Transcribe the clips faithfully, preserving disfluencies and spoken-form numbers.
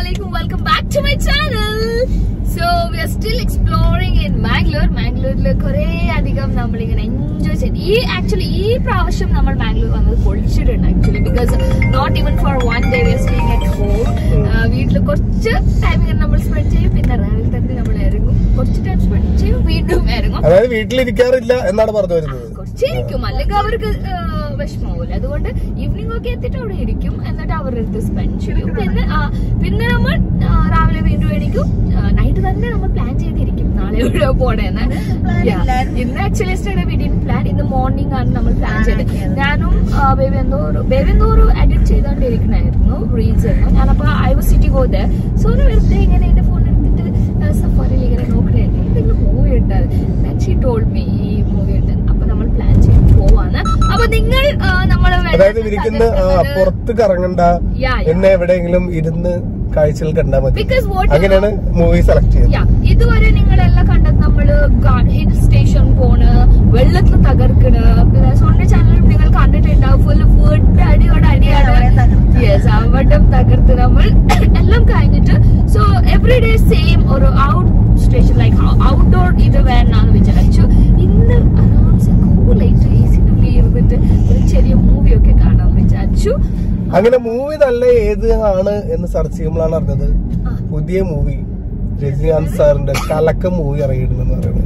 Assalamualaikum. Welcome back to my channel. So we are still exploring in Mangalore. Mangalore kore adhigam nammal ingane enjoy cheyid. Ee actually ee pravasham nammal Mangalore vannu polchidundu actually because not even for one day we are staying at home. Veetlu korchu time ingane nammal spend cheyum pinna raavil thanne nammal erangum korchu time spend cheyum veendum erangum. Adayathu veetil irikkarilla ennaanu paranju varunathu. Korchirikkum allega avarku veshmavilla adonde evening okke ettittu avade irikkum ennatte avar eduthu spend cheyum pinne pinne nammal raavile veendum enikkum night thanne nammal plan cheyidirikum naale evide podena. Yeah, in actually yesterday we didn't plan, in the morning aanu nammal plan cheyide nanum baby endo baby endo oru edit cheyidonde irikkunayirunnu reels ennu nanappa I was sitting over there so nu veduthe ingane ende phone edutittu safari il ingane nokkunayirunnu endu movie ittaru then she told me ee movie ittaru appo nammal plan cheyid povana appo ningal nammala adayathu irikkunna porthu karanganda enne evidengilum irunnu കാഴ്ചകൾ കണ്ടാൽ മതി. അങ്ങനെയാണ് movie select ചെയ്യുന്നത്. ഇതുവരെ നിങ്ങളെല്ലാം കണ്ടത് നമ്മള് hill station പോണ്, വെള്ളത്തിൽ തകർക്കണ്, പിന്നെ സോണിന്റെ ചാനലിൽ നിങ്ങൾ കണ്ടിട്ടുണ്ടാവും ഫുള്ള് ഫുഡ് അടിയോടെ അടിയാണ്. യെസ്, അവിടെ തകർത്ത് നമ്മൾ എല്ലാം കഴിഞ്ഞിട്ട് സോ എവറി ഡേ സെയിം ഒരു ഔട്ട് സ്റ്റേഷൻ ലൈക്ക് ഔട്ട്ഡോർ ഇത് വേണമെന്ന് വിചാരിച്ചു. ഇന്ന് കൂളായിട്ട് ഈസിനുള്ളിൽ ഇരുന്നിട്ട് ഒരു ചെറിയ മൂവിയൊക്കെ കാണാൻ വിചാരിച്ചു. അങ്ങനെ മൂവി നല്ല ഏത് ആണ് എന്ന് സെർച്ച് ചെയ്യുമ്പോഴാണ് അറിഞ്ഞത് പുതിയ മൂവി രജനീകാന്ത് സാറിന്റെ കലക്കം മൂവി ഇറങ്ങിയിട്ടുണ്ടെന്ന് പറയുന്നത്.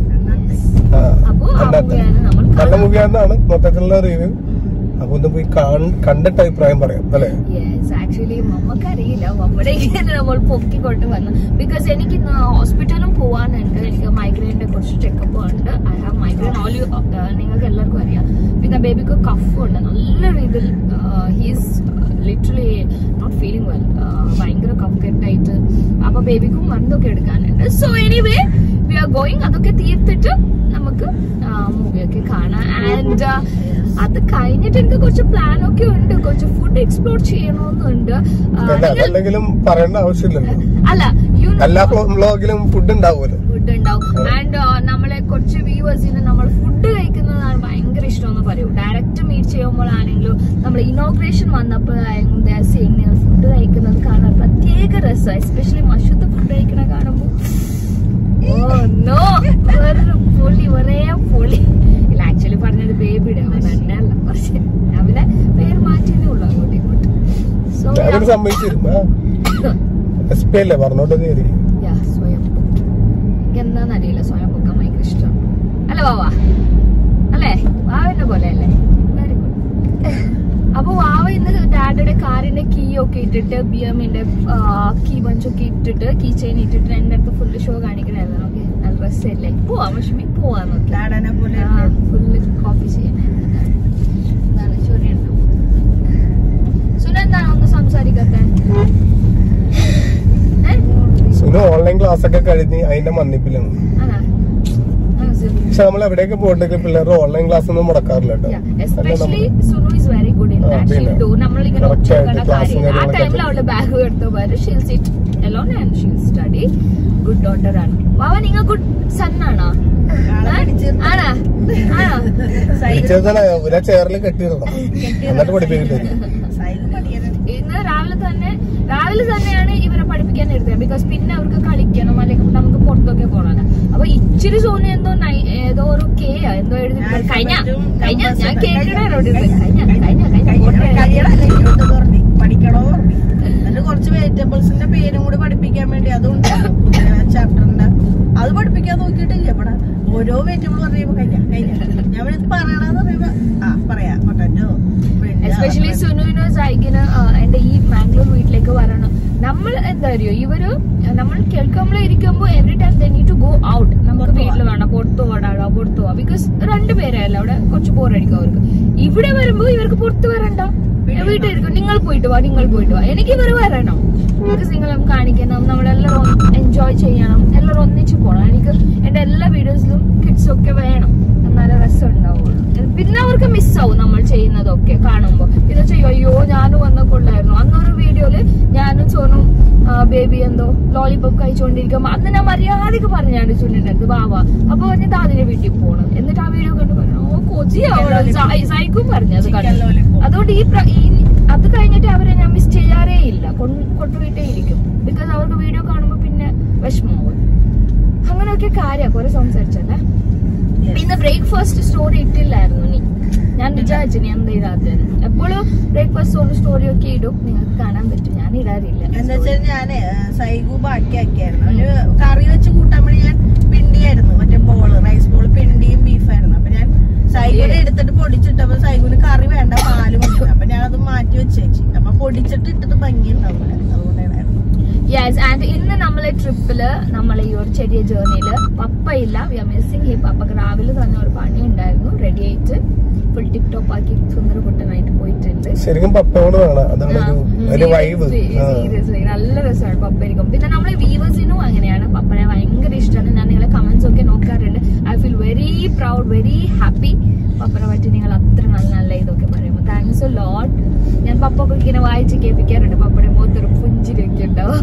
നല്ല മൂവിയാണെന്നാണ് മൊത്തത്തിലുള്ള റിവ്യൂ. അപ്പൊ ഒന്ന് പോയി കണ്ടിട്ട് അഭിപ്രായം പറയാം അല്ലെ. ആക്ച്വലി നമുക്കറിയില്ല നമ്മുടെ ഇങ്ങനെ നമ്മൾ പൊക്കിക്കൊണ്ട് വന്നു ബിക്കോസ് എനിക്ക് ഇന്ന് ഹോസ്പിറ്റലും പോവാനുണ്ട്. എനിക്ക് മൈഗ്രെയിന്റെ കുറച്ച് ചെക്കപ്പ് ഉണ്ട്. ഐ ഹാവ് മൈഗ്രെയിൻ ഓൾ നിങ്ങൾക്ക് എല്ലാവർക്കും അറിയാം. പിന്നെ ബേബിക്ക് കഫ് ഉണ്ട് നല്ല രീതിയിൽ. He's literally not feeling well. ഭയങ്കര കഫ് കെട്ടായിട്ട് അപ്പൊ ബേബിക്കും മരുന്നൊക്കെ എടുക്കാനുണ്ട്. So anyway we are going. അതൊക്കെ തീർത്തിട്ട് നമുക്ക് മൂവിയൊക്കെ കാണാം. ആൻഡ് അത് കഴിഞ്ഞിട്ട് എനിക്ക് കുറച്ച് പ്ലാൻ ഒക്കെ ഉണ്ട്. കുറച്ച് ഫുഡ് എക്സ്പ്ലോർ ചെയ്യണമെന്നുണ്ട്. പറയേണ്ട ആവശ്യമില്ലല്ലോ. അല്ല, എല്ലാ വ്ലോഗിലും ഫുഡ് ഉണ്ടാവുമല്ലോ. ഫുഡ് ഉണ്ടാവും. ആൻഡ് നമ്മളെ കുറച്ച് വ്യൂവേഴ്സിന് നമ്മൾ ഫുഡ് കഴിക്കുന്നതാണ് ഭയങ്കര ഇഷ്ടമെന്ന് പറയും. ഡയറക്റ്റ് മീറ്റ് ചെയ്യുമ്പോഴാണെങ്കിലും നമ്മൾ ഇനോഗ്രേഷൻ വന്നപ്പോഴായെങ്കിലും നിങ്ങൾ ഫുഡ് കഴിക്കുന്നത് കാണാൻ പ്രത്യേക രസം. എസ്പെഷ്യലി മഷൂത്ത് ഫുഡ് കഴിക്കണ കാണുമ്പോൾ ഓ നോ വേറൊരു പൊളി, ഒരേ പൊളി. ഇല്ല, ആക്ച്വലി പറഞ്ഞത് ബേബിയുടെ തന്നെ അല്ല, പക്ഷെ രാവിലെ പേര് മാറ്റിയതേ ഉള്ളൂ അങ്ങോട്ടും ഇങ്ങോട്ടും. സോ സ്വയം എനിക്ക് എന്താന്നറിയില്ല, സ്വയം പൊക്കാൻ ഭയങ്കര ഇഷ്ടമാണ്. അല്ല വാവാ അല്ലേ, വാവന്റെ പോലെ അല്ലേ. Very good. അപ്പൊ വാവ ഇന്ന് ഡാഡിയുടെ കാറിന്റെ കീ ഒക്കെ ഇട്ടിട്ട് ബി എമ്മിന്റെ കീ ബഞ്ചൊക്കെ ഇട്ടിട്ട് കീ ചെയിൻ ഇട്ടിട്ട് എന്റെ അടുത്ത് ഫുള്ള് ഷോ കാണിക്കണായിരുന്നു. ഓക്കെ, നല്ല ഡ്രസ്സല്ലേ, പോവാ മഷമി പോവാ നോക്കി ഫുള്ള് കോപ്പി ചെയ്യണേ. എന്താണ് ചൊറിയുണ്ടോ സുന, എന്താണ് ഒന്ന് സംസാരിക്കാത്ത? ഓൺലൈൻ ക്ലാസ് ഒക്കെ കഴിഞ്ഞ് അതിന്റെ മന്നിപ്പിലാണ്. പക്ഷെ നമ്മൾ എവിടെയൊക്കെ പോയിട്ടുണ്ടെങ്കിൽ പിള്ളേർ ഓൺലൈൻ ക്ലാസ് ഒന്നും മുടക്കാറില്ല കേട്ടോ. ചെയറിൽ കെട്ടിയിടണം എന്നിട്ട് പഠിപ്പിക്കില്ല. ഇന്ന് രാവിലെ തന്നെ രാവിലെ തന്നെയാണ് ഇവരെ പഠിപ്പിക്കാൻ എടുത്തത്. ബിക്കോസ് പിന്നെ അവർക്ക് കളിക്കണം അല്ലെങ്കിൽ നമുക്ക് പുറത്തൊക്കെ പോകണം. അപ്പൊ ഇച്ചിരി സോനി എന്തോ ഏതോ ഒരു കെ എന്തോ എഴുതി കഴിഞ്ഞ കഴിഞ്ഞ ഞാൻ കേൾക്കണോ കഴിഞ്ഞ പഠിക്കണോ എന്നിട്ട് കുറച്ച് വെജിറ്റബിൾസിന്റെ പേരും കൂടി പഠിപ്പിക്കാൻ വേണ്ടി അതുകൊണ്ട് ചാപ്റ്ററിന്റെ അത് പഠിപ്പിക്കാൻ നോക്കിയിട്ടില്ല. ഇവിടെ ഓരോ വെജിറ്റബിൾ പറയുമ്പോ കഴിഞ്ഞ കഴിഞ്ഞ ഞാൻ പറയണെന്ന് പറയുമ്പോ ആ പറയാ പൊട്ടാറ്റോ. എസ്പെഷ്യലി സുനുവിനോ സൈക്കിന് എന്റെ ഈ മാംഗ്ലൂർ വീട്ടിലേക്ക് വരണം. നമ്മൾ എന്താ അറിയോ, ഇവര് നമ്മൾ കേൾക്കുമ്പോൾ ഇരിക്കുമ്പോ every time they need to go out. നമുക്ക് വീട്ടിൽ വേണം, പുറത്തു പോടാ പുറത്തു പോവാ. ബിക്കോസ് രണ്ടുപേരല്ല അവിടെ, കുറച്ച് ബോറടിക്കും അവർക്ക്. ഇവിടെ വരുമ്പോ ഇവർക്ക് പുറത്ത് വരണ്ട, വീട്ടിൽ ഇരിക്കും. നിങ്ങൾ പോയിട്ട് വാ, നിങ്ങൾ പോയിട്ട് വാ. എനിക്ക് ഇവർ വരണം. ബിക്കോസ് നിങ്ങളും കാണിക്കണം, നമ്മളെല്ലാവരും എൻജോയ് ചെയ്യണം, എല്ലാവരും ഒന്നിച്ച് പോകണം. എനിക്ക് എന്റെ എല്ലാ വീഡിയോസിലും കിഡ്സ് ഒക്കെ വേണം, എന്നാലേ രസം ഉണ്ടാവുള്ളൂ. പിന്നെ അവർക്ക് മിസ്സാവും നമ്മൾ ചെയ്യുന്നതൊക്കെ കാണുമ്പോ. ഇത് ചെയ്യോ, അയ്യോ ഞാനും വന്ന കൊള്ളായിരുന്നു. അന്നൊരു വീഡിയോയില് ഞാനും സോനും ബേബി എന്തോ ലോലിപോപ്പ് കഴിച്ചുകൊണ്ടിരിക്കുമ്പോ അന്ന് ഞാൻ മര്യാദക്ക് പറഞ്ഞാണ് ചുണ്ടിട്ട് ബാബാ. അപ്പൊ പറഞ്ഞത് അതിന്റെ വീട്ടിൽ പോകണം. എന്നിട്ട് ആ വീഡിയോ കണ്ട് പറഞ്ഞു ഓ കൊച്ചിയാവണം സൈക്കും പറഞ്ഞത് കണ്ടു. അതുകൊണ്ട് ഈ അത് കഴിഞ്ഞിട്ട് അവരെ ഞാൻ മിസ് ചെയ്യാറേ ഇല്ല, കൊണ്ടുപോയിട്ടേ ഇരിക്കും. ബിക്കോസ് ബ്രേക്ക്ഫാസ്റ്റ് സ്റ്റോറി ഇട്ടില്ലായിരുന്നു നീ. ഞാൻ വിചാരിച്ചു നീ എന്താ ഇടാത്തത്. എപ്പോഴും ബ്രേക്ക്ഫാസ്റ്റ് സ്റ്റോറി ഒക്കെ ഇടും, നിങ്ങൾക്ക് കാണാൻ പറ്റും. ഞാൻ ഇടാറില്ല. എന്താ വെച്ചാൽ ഞാന് സൈഗു ബാക്കിയാക്കിയായിരുന്നു. അവന് കറി വെച്ച് കൂട്ടാൻ വേണ്ടി ഞാൻ പിണ്ടിയായിരുന്നു, മറ്റേ ബോള് റൈസ് ബോള് പിണ്ടിയും ബീഫായിരുന്നു. അപ്പൊ ഞാൻ സൈഗുനെ എടുത്തിട്ട് പൊടിച്ചിട്ടപ്പോ സൈഗുന് കറി വേണ്ട, പാല് മതി. അപ്പൊ ഞാൻ അത് മാറ്റി വെച്ചേച്ചി. അപ്പൊ പൊടിച്ചിട്ട് ഇട്ടിട്ട് ഭംഗി ഉണ്ടാവില്ല, അതുകൊണ്ടാണ്. യെസ്. ആൻഡ് ഇന്ന് നമ്മളെ ട്രിപ്പില് നമ്മളെ ഈ ഒരു ചെറിയ ജേർണിയില് പപ്പ ഇല്ല. We are missing him. പപ്പക്ക് രാവിലെ തന്നെ ഒരു പണി ഉണ്ടായിരുന്നു. റെഡി ആയിട്ട് ഫുൾ ടിപ് ടോപ്പ് ആക്കി സുന്ദരകുട്ടനായിട്ട് പോയിട്ടുണ്ട്. ശരിക്കും പപ്പയോട് വേണം, അതാണ് ഒരു വൈബ്. സീരിയസ്ലി നല്ല രസമാണ് പപ്പയിരിക്കും. പിന്നെ നമ്മളെ വ്യൂവേഴ്സിനും അങ്ങനെയാണ്. പപ്പനെ ഭയങ്കര ഇഷ്ടമാണ്. ഞാൻ നിങ്ങളെ കമന്റ്സ് ഒക്കെ നോക്കാറുണ്ട്. I feel very proud, very happy. പപ്പനെ പറ്റി നിങ്ങൾ അത്ര നല്ല നല്ല ഇതൊക്കെ പറയുമ്പോൾ താങ്ക്സ് എ ലോട്ട്. ഞാൻ പപ്പൊക്കെ ഇങ്ങനെ വായിച്ച് കേൾപ്പിക്കാറുണ്ട്. പപ്പയുടെ മുഖത്തൊരു പുഞ്ചിരിയൊക്കെ ഉണ്ടാവും.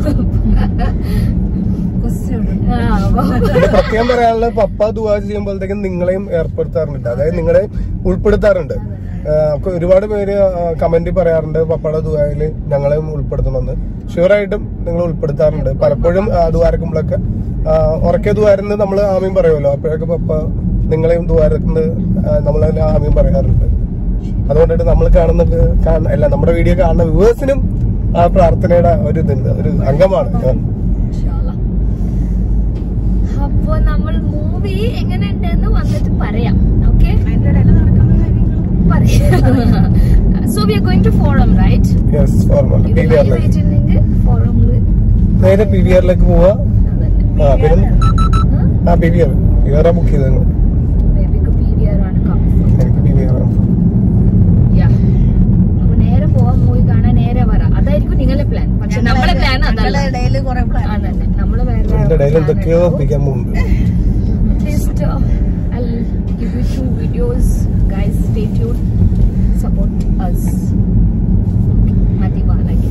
പ്രത്യേകം പറയാനുള്ള, പപ്പ ദുആ ചെയ്യുമ്പോഴത്തേക്കും നിങ്ങളെയും ഏർപ്പെടുത്താറുണ്ട്, അതായത് നിങ്ങളെ ഉൾപ്പെടുത്താറുണ്ട്. ഒരുപാട് പേര് കമന്റ് പറയാറുണ്ട് പപ്പയുടെ ദുആയില് ഞങ്ങളെയും ഉൾപ്പെടുത്തണമെന്ന്. ഷുവറായിട്ടും നിങ്ങൾ ഉൾപ്പെടുത്താറുണ്ട്. പലപ്പോഴും ദുആരക്കുമ്പോഴൊക്കെ ഉറക്കെ ദുആരുന്ന് നമ്മൾ ആമീൻ പറയുമല്ലോ, അപ്പോഴൊക്കെ പപ്പ നിങ്ങളെയും ദുആരക്കുന്ന് നമ്മളെല്ലാം ആമീൻ പറയാറുണ്ട്. അതുകൊണ്ടിട്ട് നമ്മൾ കാണുന്ന അല്ല നമ്മുടെ വീഡിയോ കാണുന്ന വ്യൂവേഴ്സിനും ആ പ്രാർത്ഥനയുടെ ഒരു ഇതുണ്ട്, ഒരു അംഗമാണ്. അപ്പൊ നമ്മൾ മൂവി എങ്ങനെയുണ്ടെന്ന് വന്നിട്ട് പറയാം. Okay, so we are going to Forum, right? Yes, Forum. ഫോറമില് നേരെ പി വി ആറിലേക്ക് പോവാ. ആ പിന്നെ ആ P V R P V R book ചെയ്തത്. ബേബിക്ക് പി വി ആർ ആണ് കംഫർട്ട്. എനിക്ക് പി വി ആർ ആണ്. യാ, അപ്പൊ നേരെ പോവാൻ, മൂവി കാണാൻ നേരെ വരാം. അതായിരിക്കും നിങ്ങളുടെ പ്ലാൻ. പക്ഷെ നമ്മളെ പ്ലാൻ അതല്ല. ഇടയില് കുറെ പ്ലാൻ അതന്നെ, നമ്മള് വേറെ ഇടയിൽ എന്തൊക്കെയോ ഒപ്പിക്കാൻ പോകുന്നുണ്ട്. Just uh, I'll give you two videos, guys. Stay tuned. Support us. Mati Balagi.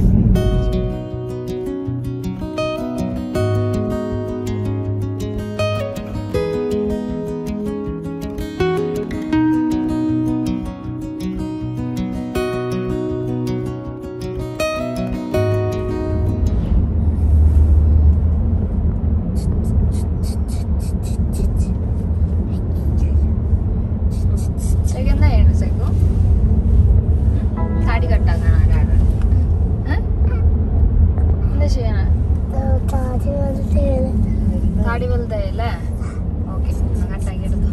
താടി വലുതായല്ലേ? ഓക്കെ, കട്ടാക്കി എടുത്തു.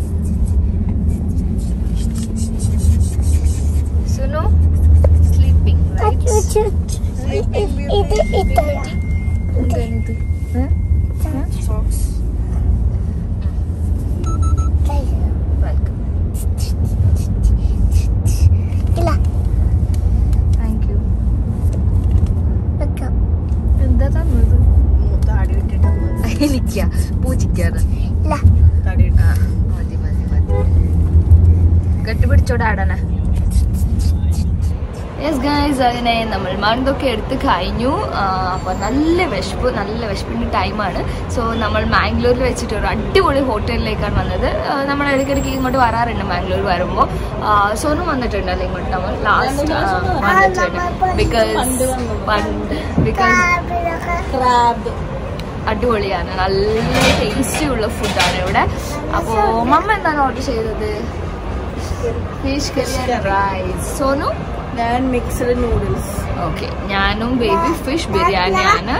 Sunu sleeping, right? എന്താണിത്? വെൽക്കം. Thank you. എന്താ തന്നത്? താടി വിട്ടിട്ട് എനിക്കാ പൂജിക്കാറ്. താടി മതി മതി മതി. കെട്ടിപ്പിടിച്ചോടെ ആടണേ. യെസ് ഗൈസ്, അതിനെ നമ്മൾ മണ്ടൊക്കെ എടുത്ത് കഴിഞ്ഞു. അപ്പോൾ നല്ല വിശപ്പ്, നല്ല വിശപ്പിൻ്റെ ടൈമാണ്. സോ നമ്മൾ മാംഗ്ലൂരിൽ വെച്ചിട്ട് ഒരു അടിപൊളി ഹോട്ടലിലേക്കാണ് വന്നത്. നമ്മൾ ഇടയ്ക്കിടയ്ക്ക് ഇങ്ങോട്ട് വരാറുണ്ട് മാംഗ്ലൂർ വരുമ്പോൾ. സോനും വന്നിട്ടുണ്ടല്ലോ ഇങ്ങോട്ട് നമ്മൾ ലാസ്റ്റ് വന്നിട്ടുണ്ട്. ബിക്കോസ് പണ്ട് ബിക്കോസ് അടിപൊളിയാണ്, നല്ല ടേസ്റ്റി ഉള്ള ഫുഡാണ് ഇവിടെ. അപ്പോൾ മമ്മ എന്താണ് ഓർഡർ ചെയ്തത്? Fish curry rice. സോനു? ഞാൻ മിക്സ്ഡ് നൂഡിൽസ്. ഓക്കെ, ഞാനും ബേബി ഫിഷ് ബിരിയാണിയാണ്.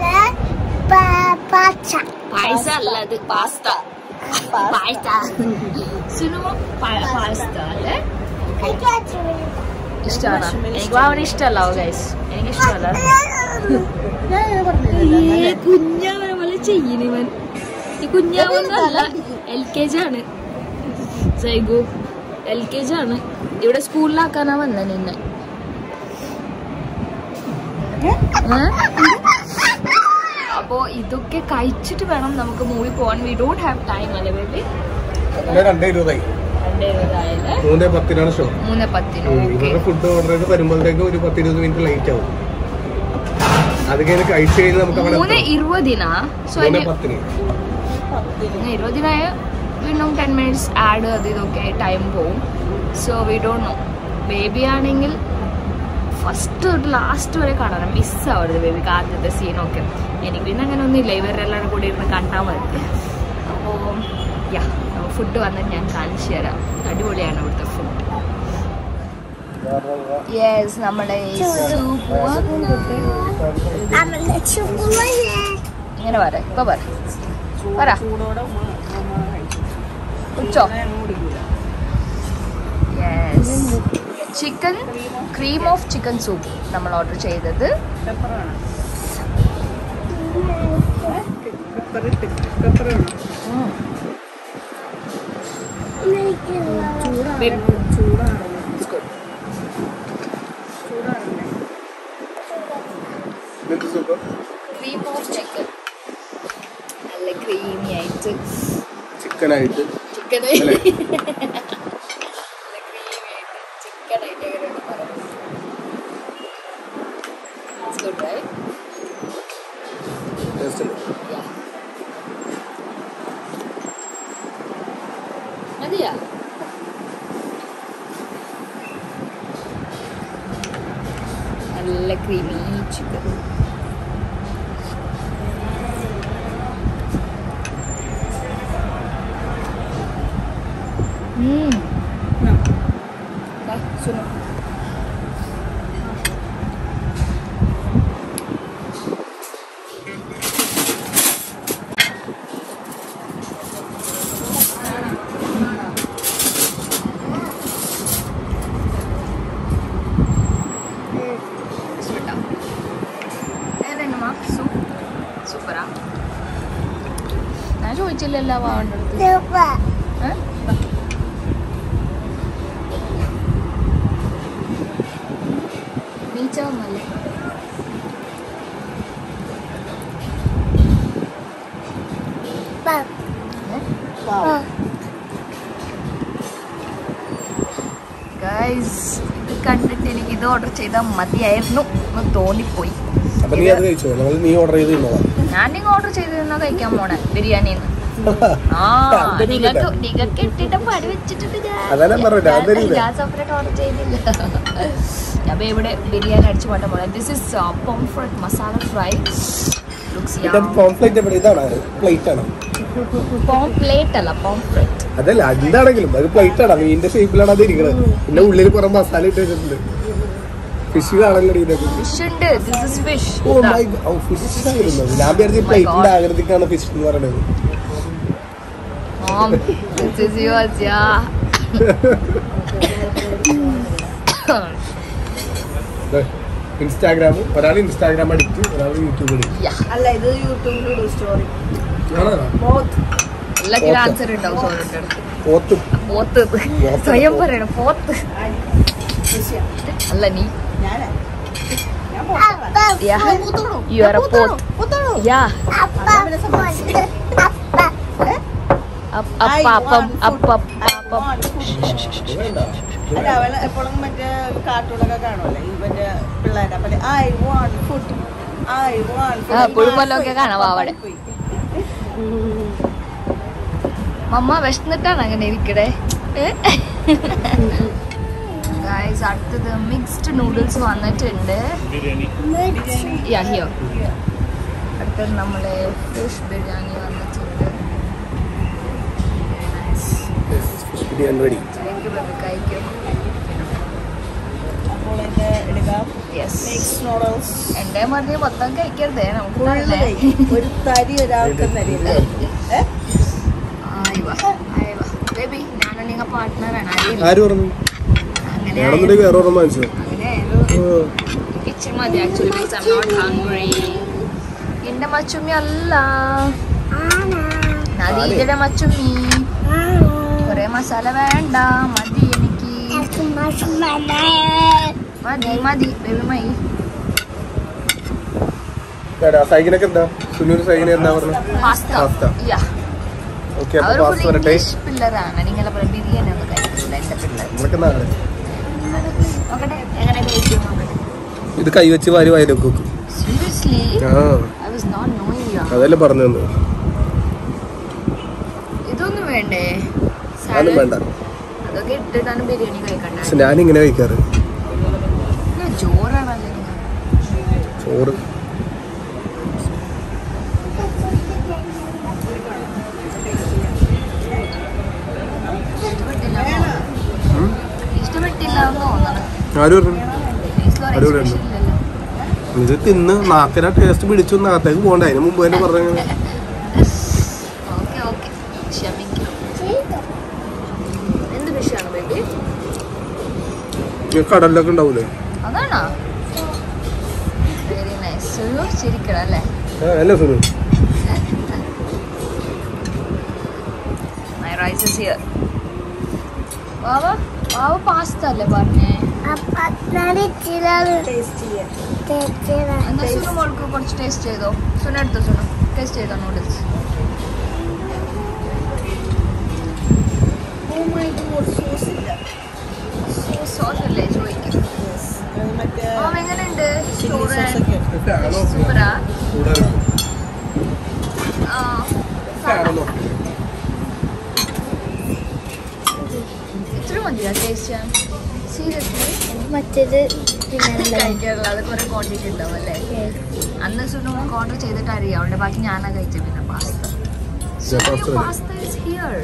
പായസ അല്ലത്, പാസ്ത. പായസ. സുനു പാസ്ത അല്ലേ? ഇഷ്ടമാണ്. എനിക്ക് അവന് ഇഷ്ടമല്ലാവോ ഗൈസ്? എനിക്ക് ഇഷ്ടമല്ല. കുഞ്ഞാവനെ പോലെ ചെയ്യുന്നവൻ. ഈ കുഞ്ഞാവൊന്നല്ല, എൽ കെ ജി ആണ്. സൈഗു എൽ കെ ജി ആണ്. ഇവിടെ സ്കൂളിലാക്കാനാ വന്ന നിന്നെ. അപ്പോ ഇതൊക്കെ കഴിച്ചിട്ട് വേണം നമുക്ക് മൂവി പോവാൻ. വി ഡോണ്ട് ഹാവ് ടൈം അല്ലേ ബേബി? രണ്ടേ ഇരുപതായി. രണ്ടേ ഇരുപതായല്ലേ? മൂന്നേ പത്തിനാണ് ഷോ. മൂന്നേ പത്തിന്. ഇവരുടെ ഫുഡ് ഓർഡർ ചെയ്ത് വരുമ്പോഴത്തേക്ക് ഒരു പത്തിരുപത് മിനിറ്റ് ലേറ്റ് ആവും. അത് കഴിഞ്ഞ് കഴിച്ചു കഴിഞ്ഞാൽ നമുക്ക് മൂന്ന് ഇരുപതിനാ. സോ പത്തിന് ഇരുപതിനായ വീണ്ടും ടെൻ മിനിറ്റ്സ് ആഡ് അത് ഇതൊക്കെ ടൈം പോവും. So we don't know. Baby ആണെങ്കിൽ ഫസ്റ്റ് തൊട്ട് ലാസ്റ്റ് വരെ കാണണം, മിസ്സാവരുത് ബേബിക്ക് ആദ്യത്തെ സീനൊക്കെ. എനിക്ക് പിന്നെ അങ്ങനെ ഒന്നുമില്ല, ഇവരെല്ലാവരും കൂടി ഇരുന്ന് കണ്ടാൽ മതി. അപ്പോൾ യാ, ഫുഡ് വന്നിട്ട് ഞാൻ കാണിച്ചു തരാം. അടിപൊളിയാണ് ഇവിടുത്തെ ഫുഡ്. യെസ്, നമ്മുടെ ഇങ്ങനെ പറ ഇപ്പൊ പറ പറ ഉച്ചോ. Yes, chicken cream of chicken soup നമ്മൾ ഓർഡർ ചെയ്തത്. ക്രീം ഓഫ് ചിക്കൻ നല്ല ക്രീമി ആയിട്ട് ചിക്കൻ ആയിട്ട് ചിക്കൻ മതിയാ. നല്ല ക്രീമി ചിക്കൻ. സുനോ സൂപ്പറാ. ഞാൻ ചോദിച്ചില്ലല്ലോ വാവൻ്റെ അടുത്ത്. നീച്ചാവുന്നല്ലേ. ഗൈസ്, ഇത് കണ്ടിട്ട് എനിക്ക് ഇത് ഓർഡർ ചെയ്താൽ മതിയായിരുന്നു എന്ന് തോന്നിപ്പോയി. ഞാൻ നിങ്ങൾ ഓർഡർ ചെയ്തിരുന്ന കഴിക്കാൻ പോണേ ബിരിയാണിന്ന്. ആ നിങ്ങൾക്ക് നിങ്ങൾക്ക് ഇട്ടിട്ട് പടി വെച്ചിട്ടുണ്ട്. ഞാൻ സെപ്പറേറ്റ് ഓർഡർ ചെയ്തില്ല. ഞാൻ ഇവിടെ ബിരിയാണി അടിച്ചു പോട്ടെ പോലെ. This is pomfret masala fry. പോംപ്ലേറ്റ് അല്ല, പോംഫ്രെറ്റ്. അതല്ല, എന്താണെങ്കിലും അത് പ്ലേറ്റ് ആണ്. മീനിന്റെ ഷേപ്പിലാണ് അത് ഇരിക്കുന്നത്. പിന്നെ ഉള്ളിൽ കുറെ മസാല ഇട്ട് വെച്ചിട്ടുണ്ട്. ഫിഷ് കാണല്ലോ ഇതൊക്കെ. ഫിഷ് ഉണ്ട്. This is fish. Oh my god, fish ആയിരുന്നു. ഞാൻ വിചാരിച്ചു പ്ലേറ്റിന്റെ ആകൃതിക്കാണ് ഫിഷ് എന്ന് പറയുന്നത്. Mom, this is yours, yeah. Instagram, ഒരാൾ ഇൻസ്റ്റാഗ്രാം അടിച്ച്, ഒരാൾ യൂട്യൂബ് അടിച്ച്. അല്ല, ഇത് യൂട്യൂബിൽ സ്റ്റോറി. എല്ലാത്തിനും ആൻസർ ഉണ്ടാവും. പോത്ത് പോത്ത് സ്വയം പറയണം. പോത്ത് അല്ല നീ. You are a poth. Yeah. Up, up, up, up, up, up, up. അല്ല, അവള് എപ്പോഴും മറ്റേ കാർട്ടൂണൊക്കെ കാണുമല്ലോ ഇവന്റെ പിള്ളേരെ. അപ്പൊ I want food, I want. ആ പുഴുമല്ലൊക്കെ കാണാം അവിടെ. മമ്മ വിശന്നിട്ടാണ് അങ്ങനെ ഇരിക്കടേ. ഗൈസ്, അടുത്തത് മിക്സ്ഡ് നൂഡിൽസ് വന്നിട്ടുണ്ട്. യാ ഹിയോ. അടുത്തത് നമ്മളെ ഫിഷ് ബിരിയാണി വന്നിട്ടുണ്ട്. എന്റെ മതി മൊത്തം കഴിക്കരുതേ. നമുക്ക് ഒരു തരി ഒരാൾക്ക് തരില്ല. ബേബി, ഞാനും നിങ്ങൾ പാർട്ട്ണറാണ്. കിച്ചൺ മതി actually. Because I am not hungry. എന്റെ മച്ചുമ്മി അല്ല, നദീജയുടെ മച്ചുമ്മി. കൊറേ മസാല വേണ്ട, മതി എനിക്ക്. മതി മതി ബേബി മൈ. പിള്ളേരാണ്. നിങ്ങളെ ബിരിയാണി ഒന്നും കഴിക്കില്ല എന്റെ പിള്ളേർ. എങ്ങനെ കഴിക്കും? ഇത് കൈവച്ച് വാരി വായിലൊക്കെ വെക്കും. അതല്ലേ പറഞ്ഞു. ഇതൊന്നും വേണ്ടേ? വേണ്ട, അതൊക്കെ ഇട്ടിട്ടാണ് ബിരിയാണി കഴിക്കണ്ടേ. ഞാനിങ്ങനെ കഴിക്കാറ്. ചോറാണല്ലേ ചോറ്. ആരും അടിപൊളിയുണ്ട്. ഇത് തിന്ന് നാക്കിന ടേസ്റ്റ് പിടിച്ചു നാത്തേക്ക് പോകണ്ട. അതിന് മുമ്പ് തന്നെ പറഞ്ഞു. കടലിലൊക്കെ ഉണ്ടാവൂലേ? അതാണോ? Very nice. ചിരിക്കണം അല്ലേ? അല്ല Sunu. My rice is here. Vava Vava pasta അല്ലേ പറഞ്ഞേ? എന്നാ സുനു മോൾക്ക് കുറച്ച് ടേസ്റ്റ് ചെയ്തോ. സുന എടുത്തോ. സുനു ടേസ്റ്റ് ചെയ്തോ നൂഡിൽസ്. സോസ് അല്ലേ ചോദിക്കും. എങ്ങനെയുണ്ട്? സൂപ്പറാ. ഇത്ര മതിയാ ടേസ്റ്റ് ചെയ്യാൻ? സീരിയസ്ലി മറ്റേത് കഴിക്കാറുള്ള അത് കുറെ ക്വാണ്ടിറ്റി ഉണ്ടാവും അല്ലേ? അന്ന് സുനു ഓർഡർ ചെയ്തിട്ട് അറിയാം. അവിടെ ബാക്കി ഞാനാ കഴിച്ചത്. പിന്നെ പാസ്ത പാസ്ത ഇസ് ഹിയർ.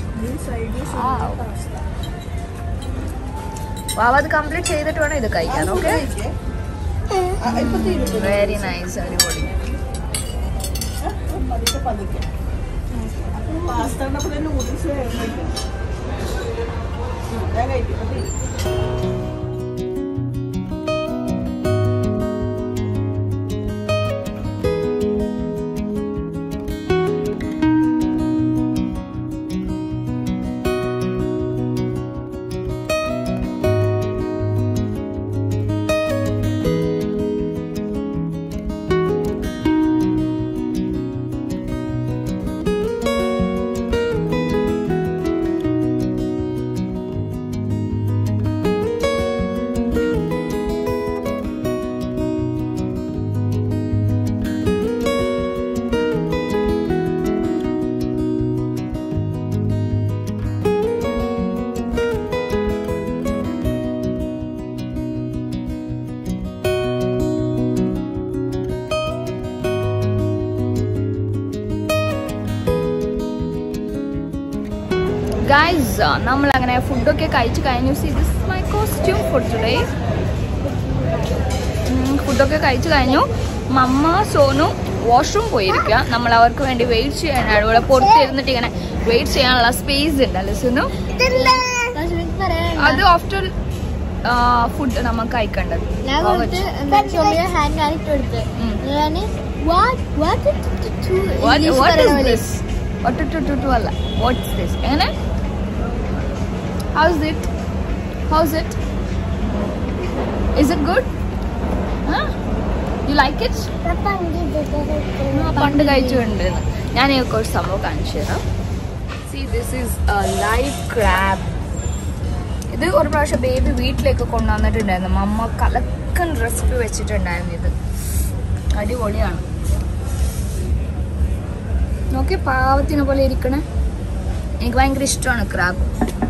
വാവ അത് കംപ്ലീറ്റ് ചെയ്തിട്ട് വേണം ഇത് കഴിക്കാൻ. Okay, very nice. അടിപൊളി. ഗൈസ്, നമ്മൾ അങ്ങനെ ഫുഡൊക്കെ കഴിച്ച് കഴിഞ്ഞു. See this is my costume for today. ഫുഡൊക്കെ കഴിച്ച് കഴിഞ്ഞു. മമ്മ സോനു വാഷ്റൂം പോയിരിക്കുക. നമ്മൾ അവർക്ക് വേണ്ടി വെയിറ്റ് ചെയ്യാനാണ്. ഇവിടെ പുറത്തിരുന്നിട്ട് ഇങ്ങനെ വെയിറ്റ് ചെയ്യാനുള്ള സ്പേസ് ഉണ്ടല്ലോ സുനു. അത് ആഫ്റ്റർ ഫുഡ് നമുക്ക് കഴിക്കേണ്ടത്. അല്ല വാട്ട്സ് ദിസ്? എങ്ങനെ? How's it? How's it? Is it good? Huh? You like it? പണ്ട് കഴിച്ചുകൊണ്ട് ഞാൻ കുറച്ച് സംഭവം കാണിച്ചു തരാം. See, this is a live crab. ഇത് ഒരു പ്രാവശ്യം ബേബി വീട്ടിലേക്ക് കൊണ്ടുവന്നിട്ടുണ്ടായിരുന്നു. മമ്മ കലക്കൻ റെസിപ്പി വെച്ചിട്ടുണ്ടായിരുന്നു. ഇത് അടിപൊളിയാണ്. നോക്കി പാവത്തിനെ പോലെ ഇരിക്കണേ. എനിക്ക് ഭയങ്കര ഇഷ്ടമാണ് ക്രാബ്.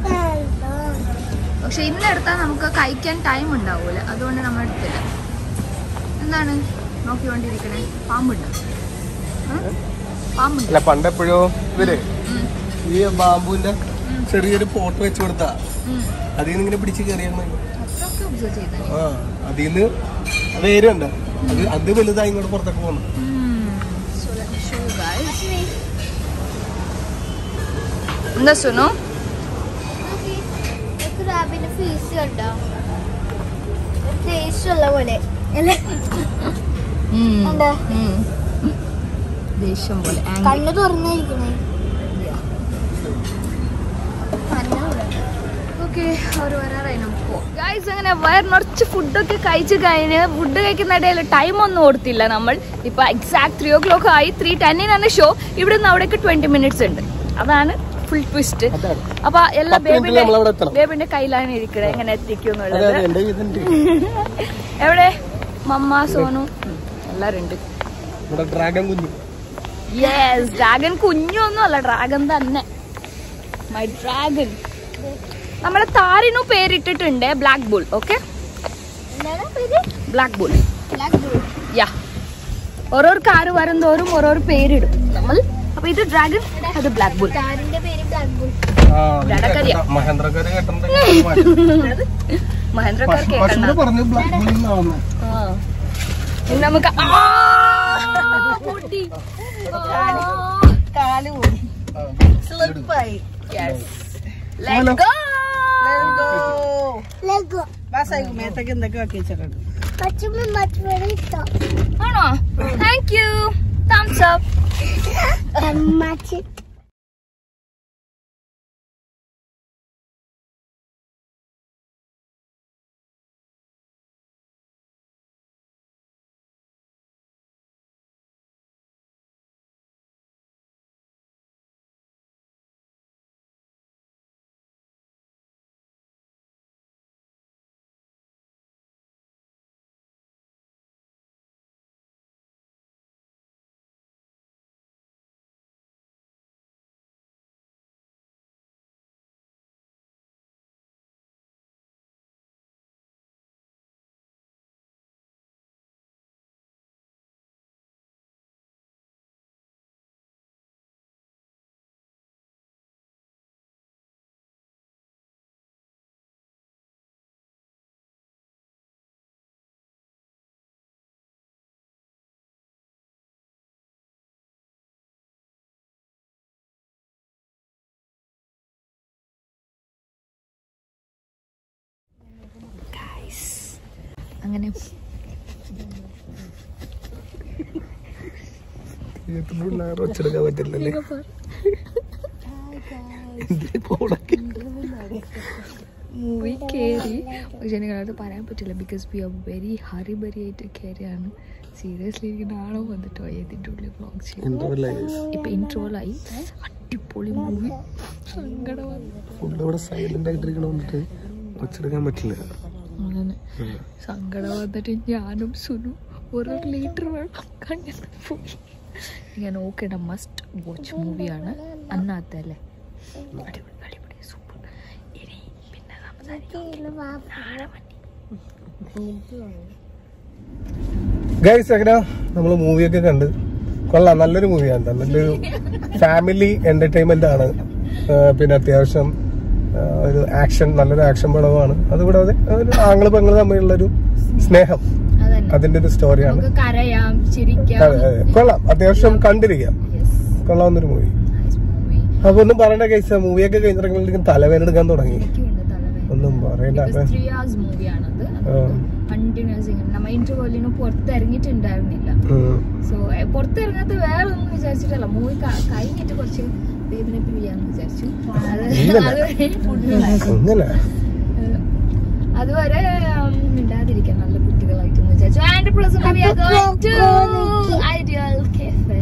പക്ഷെ ഇന്നെടുത്താൽ നമുക്ക് കഴിക്കാൻ ടൈം ഉണ്ടാവൂല. അതുകൊണ്ട് നമ്മൾ എടുത്തില്ല. എന്താണ് നോക്കിക്കൊണ്ടിരിക്കണേ? പാമ്പുണ്ട്. പാമ്പുണ്ട്. പണ്ടെപ്പോഴോ ഇവര് ഈ ബാമ്പുവിന്റെ ചെറിയൊരു പോട്ട് വെച്ച് കൊടുത്താ അതിൽ നിന്ന് ഇങ്ങനെ പിടിച്ച് കയറിയാണ്. ആ അതിന്ന് വേരുണ്ട്. അത് അത് വലുതായി ഇങ്ങോട്ട് പുറത്തൊക്കെ പോന്നു. എന്താ സുനു? ഫീസ് കണ്ടോ? ദേഷ്യമുള്ള പോലെ ദേഷ്യം പോലെ കണ്ണു തുറന്നിരിക്കണേ. അങ്ങനെ വയർ നിറച്ച് ഫുഡൊക്കെ കഴിച്ച് കഴിഞ്ഞ് ഫുഡ് കഴിക്കുന്ന ഇടയിൽ ടൈം ഒന്നും ഓർത്തില്ല നമ്മൾ. ഇപ്പൊ എക്സാക്ട് ത്രീ ഓ ക്ലോക്ക് ആയി. ത്രീ ടെന്നിനാണ് ഷോ. ഇവിടെ നിന്ന് അവിടേക്ക് ട്വന്റി മിനിറ്റ്സ് ഉണ്ട്. അതാണ് ഫുൾ ട്വിസ്റ്റ്. അപ്പൊ എല്ലാ ബേബിന്റെ ബേബിന്റെ കയ്യിലാണ് ഇരിക്കണേ എങ്ങനെ എത്തിക്കുന്നുള്ളത്. എവിടെ മമ്മ സോനു എല്ലാരും ഉണ്ട്. യെസ്, ഡ്രാഗൺ കുഞ്ഞൊന്നും അല്ല, ഡ്രാഗൺ തന്നെ. My dragon. നമ്മളെ താരിനു പേരിട്ടിട്ടുണ്ട് black bull. Okay, black bull. Yeah, ഓരോരു കാറ് വരും തോറും ഓരോരു പേരിടും നമ്മൾ. അപ്പൊ ഇത് ഡ്രാഗൺ, അത് ബ്ലാക്ക് ബുൾ. മഹേന്ദ്രക്കാർ കേൾക്കണ്ട. പശുവിനെ പറഞ്ഞു ബ്ലാക്ക് ബുള്ളിൽ നിന്നാണ്. ആ ഇനി നമുക്ക് ആ, പൊട്ടി. കാല് പോയി സ്ലിപ്പായി. Let's go. Lego. ബസ്സായി മേത്തൊക്കെ എന്തൊക്കെ ആക്കി വെച്ചിട്ടുണ്ട്. പച്ചമ്മ മറ്റൊരു ഇട്ടോ. ആണോ? Thank you. Thumbs up. മച്ചി. അങ്ങനെ ഒച്ചെടുക്കാൻ പറ്റില്ലല്ലേ? മൂവി കയറി പക്ഷെ നിങ്ങളത് പറയാൻ പറ്റില്ല. Because we are very hurry burry ആയിട്ട് കയറിയാണ്. സീരിയസ്ലി എനിക്ക് നാളെ വന്നിട്ടോ ഏതിൻ്റെ ഉള്ളിൽ വ്ളോഗ് ചെയ്യും. ഇപ്പൊ ഇൻട്രോലായി. അടിപൊളി മൂവി. സങ്കടം സൈലന്റ് ആയിട്ടിരിക്കണ വന്നിട്ട് ഒച്ചെടുക്കാൻ പറ്റില്ല. അങ്ങനെ സങ്കടം വന്നിട്ട് ഞാനും സുനു ഓരോ ലീറ്റർ വെള്ളം കണ്ടിട്ട് പോയി. ഞാൻ ഓക്കേണ്ട മസ്റ്റ് വാച്ച് മൂവിയാണ്. അന്നാത്തല്ലേ? അടിപൊളി അടിപൊളി സൂപ്പർ. ഇനി പിന്നെ ഗൈസ് എങ്ങനെ നമ്മള് മൂവിയൊക്കെ കണ്ട് കൊള്ളാം. നല്ലൊരു മൂവിയാണ്. നല്ലൊരു ഫാമിലി എന്റർടൈൻമെന്റ് ആണ്. പിന്നെ അത്യാവശ്യം ഒരു ആക്ഷൻ, നല്ലൊരു ആക്ഷൻ പടമാണ്. അതുകൂടാതെ ഒരു ആംഗ്ല പെങ്ങൾ തമ്മിലുള്ളൊരു സ്നേഹം, അതിന്റെ ഒരു സ്റ്റോറിയാണ്. കരയാം, ചിരിക്കാം. അതെ അതെ കൊള്ളാം. അത്യാവശ്യം കണ്ടിരിക്കാം. കൊള്ളാവുന്നൊരു മൂവി. അപ്പൊ ഒന്നും പറയണ്ട ഗൈസ്. മൂവിയൊക്കെ കഴിഞ്ഞിറങ്ങി തലവേദന എടുക്കാൻ തുടങ്ങി. ഒന്നും പറയണ്ട. കണ്ടിന്യൂസ് നമ്മ ഇന്റർവെല്ലിന് പുറത്തിറങ്ങിയിട്ടുണ്ടായിരുന്നില്ല. സോ പുറത്തിറങ്ങാത്ത വേറെ ഒന്നും വിചാരിച്ചിട്ടല്ല. മൂവി കഴിഞ്ഞിട്ട് കുറച്ച് വേദനപ്പില്ലാന്ന് വിചാരിച്ചു. അതുവരെ മിണ്ടാതിരിക്കാൻ നല്ല കുട്ടികളായിട്ട് വിചാരിച്ചു. ആൻഡ് പ്ലസ് ഐഡിയൽ കഫേ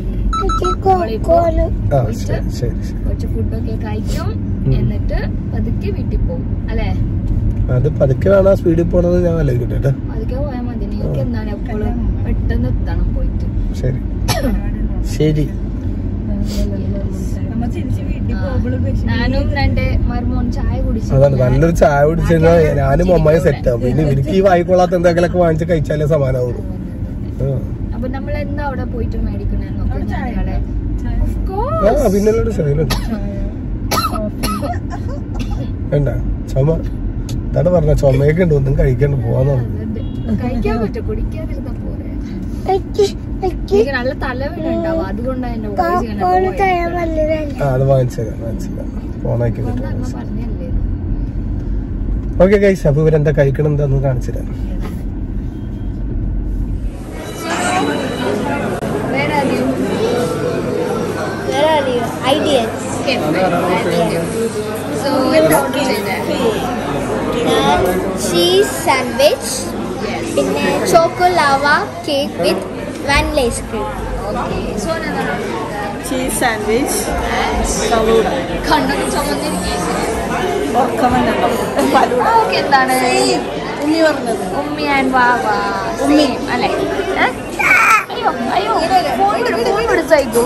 കുറച്ച് ഫുഡൊക്കെ കഴിക്കും. എന്നിട്ട് പതുക്കെ വീട്ടിൽ പോകും അല്ലേ? അത് പതുക്കെ വേണം സ്പീഡിൽ പോണത്. ഞാൻ ആലോചിക്കട്ടെ. പതുക്കെ പോയാൽ മതി. നിങ്ങൾക്ക് എന്താണ് എപ്പോഴും പെട്ടെന്ന് എത്തണം പോയിട്ട്. ശരി ശരി. ഞാനും രണ്ട് മരുമോൻ ചായ കുടിച്ചു. അതാണ് നല്ലൊരു ചായ കുടിച്ചാൽ ഞാനും അമ്മായി സെറ്റ് ആവും. പിന്നെ ഇവർക്ക് ഈ വായിക്കൊള്ളാത്ത എന്തെങ്കിലുമൊക്കെ വാങ്ങിച്ച് കഴിച്ചാലേ സമാനാവുള്ളൂ. അപ്പൊ നമ്മൾ എന്താ അവിടെ പോയിട്ട് മേടിക്കണേ? പിന്നല്ലൊരു ശൈലുണ്ട് വേണ്ട. ചുമ എന്താണ് പറഞ്ഞ ചുമയൊക്കെ ഉണ്ട്. ഒന്നും കഴിക്കാണ്ട് പോവാന്ന് കഴിക്കാൻ പറ്റും. കുടിക്കാതിരുന്ന പോലെ നല്ല തലവേദന ഉണ്ടാവും. അതുകൊണ്ടാണ് അത് വാങ്ങിച്ചേരാം വാങ്ങിച്ചേരാം ഫോണാക്കി പറഞ്ഞല്ലേ. ഓക്കെ ഗൈസ്, അപ്പൊ ഇവരെന്താ കഴിക്കണം എന്താന്ന് കാണിച്ചുതരാം. ചീസ് സാൻഡ്വിച്ച്, പിന്നെ choco lava cake with vanilla ice cream. Cheese sandwich, falooda. എന്താണ് ഉമ്മി പറഞ്ഞത്? ഉമ്മി ആൻഡ് വാവ ഉമ്മി അല്ലേ? അയ്യോ അയ്യോ ഫോൺ പിടിച്ചോ.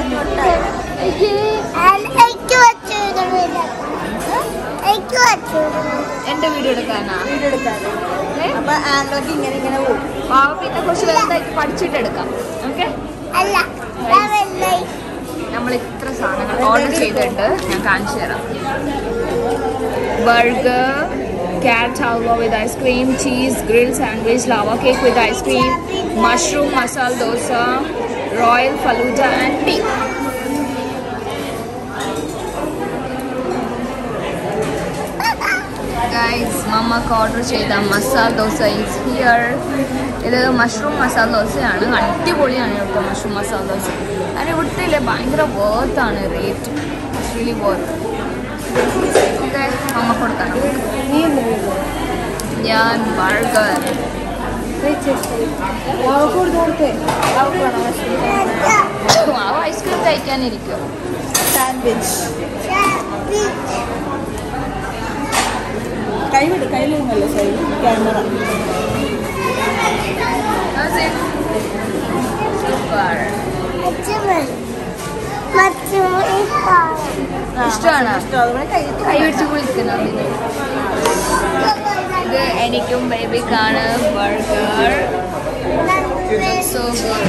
എന്റെ വീഡിയോ എടുക്കാനാ? വീഡിയോ എടുക്കാതെ അപ്പൊ ആൻഡ്രോക്ക് ഇങ്ങനെ ഇങ്ങനെ പോകും. വാവ പിന്നെ കുറച്ച് വലുതായിട്ട് പഠിച്ചിട്ട് എടുക്കാം. ഓക്കെ. നമ്മൾ ഇത്ര സാധനങ്ങൾ ഓർഡർ ചെയ്തിട്ടുണ്ട്. ഞാൻ കാണിച്ചു തരാം. Burger, carrot halwa with ice cream, cheese grilled sandwich, lava cake with ice cream, mushroom masala dosa, royal faluda and tea. Guys, mama order cheyda masala dosa is here. This is mushroom masala dosa aanu adipoliyana ividutte mushroom masala dosa. And ividutte ile bhayangara worth aanu rate. It's really worth. Okay, mama kodukana. Yeah, and burger. Wow, ice cream കഴിക്കാൻ ഇരിക്കും. Sandwich. കൈ വിട് കയ്യിലൊന്നുമല്ല side camera. ഇഷ്ടമാണ് കൈ പിടിച്ച് കുളിക്കണം. ഇത് എനിക്കും ബേബിക്കാണ് burger. So good.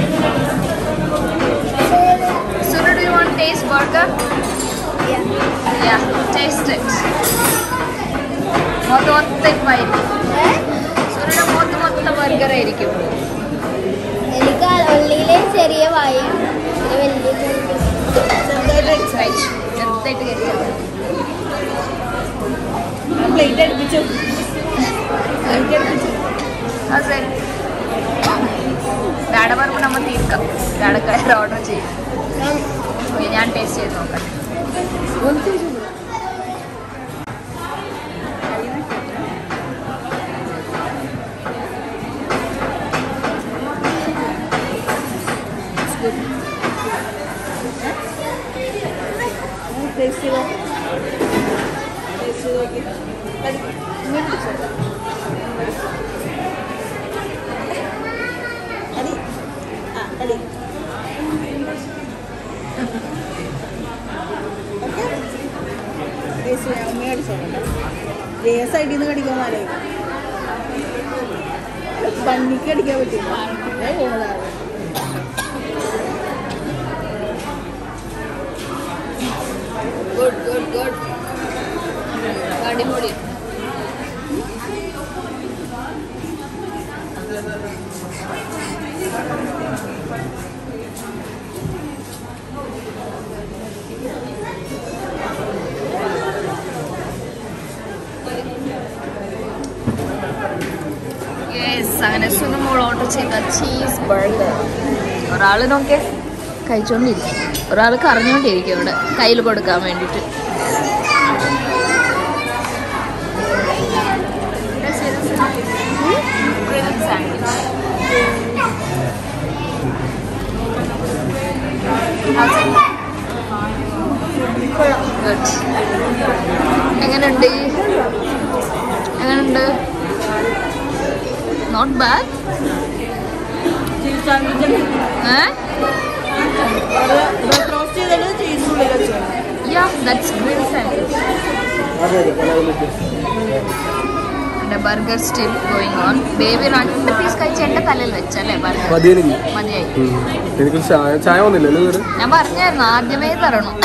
So do you want to taste burger? Yeah. Yeah, taste it. മൊത്തം മൊത്തം വൈകി സൂര്യയുടെ മൊത്തം മൊത്തം ബർഗർ ആയിരിക്കും. എനിക്ക് ഉള്ളിലെ ചെറിയ വായ വലിയ ചെറുതായിട്ട് കഴിക്കാം. പ്ലേറ്റ് അടുപ്പിച്ചു അതെ ഡാഡ പറയുമ്പോൾ നമ്മൾ തീർക്കാം. ഡാഡക്കാർ ഓർഡർ ചെയ്യും. ഞാൻ ടേസ്റ്റ് ചെയ്ത് നോക്കാം. ടേസ്റ്റ് ചെയ്തോ ടേസ്റ്റ് ചെയ്ത് നോക്കി അടി ആ അടി ഓക്കെ ടേസ്റ്റ് ചെയ്യാം. ഉമ്മ അടിച്ചോട്ടെ. ഏ സൈഡിൽ നിന്ന് കടിക്കാന്നാലേ പന്നിക്ക് അടിക്കാൻ പറ്റില്ല. ഗുഡ് ഗുഡ് ഗുഡ് അടിപൊളി. യെസ്, അങ്ങനെ സുനമോൾ ഓർഡർ ചെയ്ത ചീസ് ബർഗർ. ഒരാൾ നോക്കെ കഴിച്ചോണ്ടിരിക്കും, ഒരാൾ കറഞ്ഞോണ്ടിരിക്കും ഇവിടെ കയ്യിൽ കൊടുക്കാൻ വേണ്ടിട്ട്. എങ്ങനെയുണ്ട് എങ്ങനെയുണ്ട് not bad. Yeah, that's grilled sandwich. And a burger still going on. Baby രണ്ട് പീസ് കഴിച്ച് എന്റെ തലയിൽ വെച്ചല്ലേ ബർഗർ. മതിയായി. ചായ വന്നില്ലല്ലോ. ഞാൻ പറഞ്ഞായിരുന്നു ആദ്യമേ തരണം.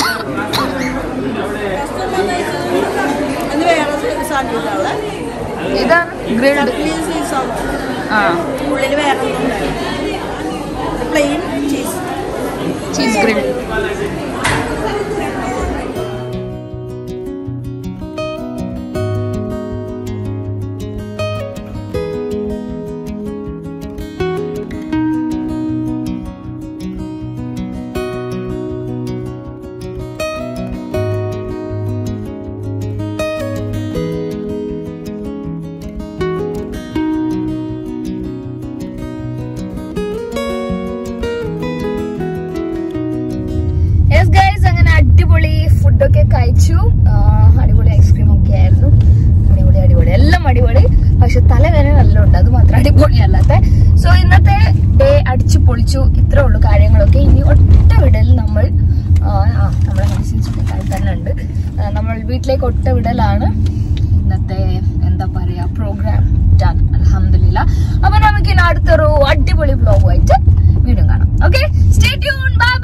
ഇതാണ് ഗ്രിൽഡ്. ആ ഉള്ളിൽ വേറെ പ്ലെയിൻ ചീസ് ചീസ് ഗ്രിൽഡ്. ഫുഡൊക്കെ കഴിച്ചു. അടിപൊളി ഐസ്ക്രീം ഒക്കെ ആയിരുന്നു. അടിപൊളി അടിപൊളി എല്ലാം അടിപൊളി. പക്ഷെ തലവേദന നല്ല ഉണ്ട്, അത് മാത്രം അടിപൊളിയല്ലാത്ത. സോ ഇന്നത്തെ ഡേ അടിച്ചു പൊളിച്ചു. ഇത്രേ ഉള്ളൂ കാര്യങ്ങളൊക്കെ. ഇനി ഒറ്റ വിടൽ നമ്മൾ നമ്മുടെ മെഡിസിൻസ് ഒക്കെ കയ്യിൽ തന്നെ ഉണ്ട്. നമ്മൾ വീട്ടിലേക്ക് ഒറ്റ വിടലാണ് ഇന്നത്തെ എന്താ പറയാ പ്രോഗ്രാം ഡൺ. അൽഹംദുലില്ലാ. അപ്പൊ നമുക്ക് ഇനി അടുത്തൊരു അടിപൊളി വ്ലോഗുമായിട്ട് വീണ്ടും കാണാം. Okay, stay tune. ബൈ.